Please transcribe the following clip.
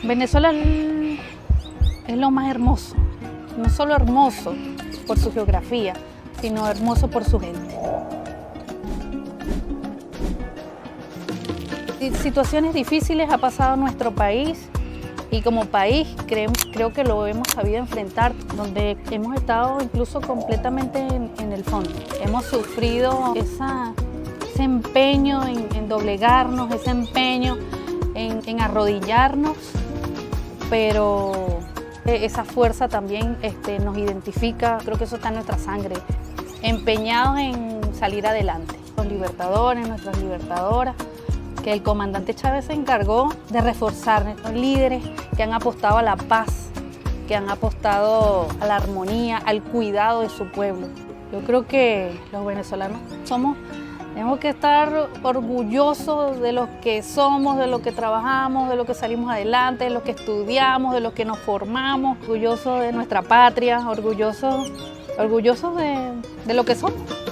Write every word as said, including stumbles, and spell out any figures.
Venezuela es lo más hermoso, no solo hermoso por su geografía, sino hermoso por su gente. Situaciones difíciles ha pasado nuestro país y como país creo, creo que lo hemos sabido enfrentar, donde hemos estado incluso completamente en, en el fondo. Hemos sufrido esa, ese empeño en, en doblegarnos, ese empeño en, en arrodillarnos, pero esa fuerza también este, nos identifica, creo que eso está en nuestra sangre, empeñados en salir adelante. Los libertadores, nuestras libertadoras, que el comandante Chávez se encargó de reforzar, nuestros líderes que han apostado a la paz, que han apostado a la armonía, al cuidado de su pueblo. Yo creo que los venezolanos somos, tenemos que estar orgullosos de lo que somos, de lo que trabajamos, de lo que salimos adelante, de lo que estudiamos, de lo que nos formamos, orgullosos de nuestra patria, orgullosos, orgullosos de, de lo que somos.